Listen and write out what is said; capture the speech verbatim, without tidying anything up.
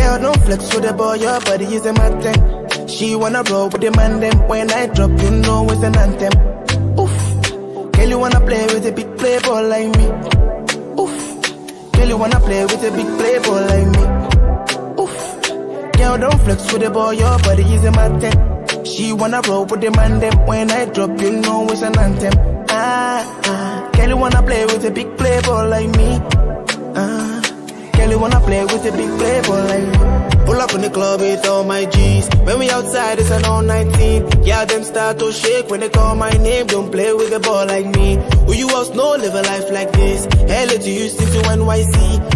Girl, don't flex with the boy, your body is a matter. She wanna roll with the man, them. When I drop, you know it's an anthem. Oof. Girl, you wanna play with a big playboy like me. Oof. Girl, you wanna play with a big playboy like me. Oof. Girl, don't flex with the boy, your body is a matter. She wanna roll with the man, them. When I drop, you know it's an anthem. Ah, ah. Girl, you wanna play with a big playboy like me. Ah. Girl, you wanna play with a big playboy like me. Pull up in the club with all my G's. When we outside, it's an all nineteen. Yeah, them start to shake when they call my name. Don't play with a ball like me. Who you else know live a life like this? L A to Houston to N Y C.